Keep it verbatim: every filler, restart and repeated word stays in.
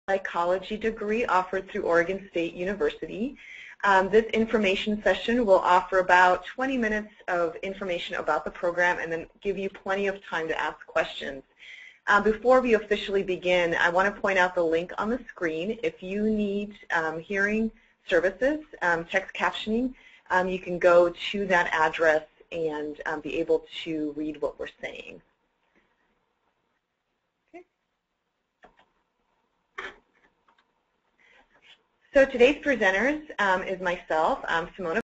psychology degree offered through Oregon State University. Um, this information session will offer about twenty minutes of information about the program and then give you plenty of time to ask questions. Uh, before we officially begin, I want to point out the link on the screen. If you need um, hearing services, um, text captioning, um, you can go to that address and um, be able to read what we're saying. Okay. So today's presenters um, is myself, um, Simona.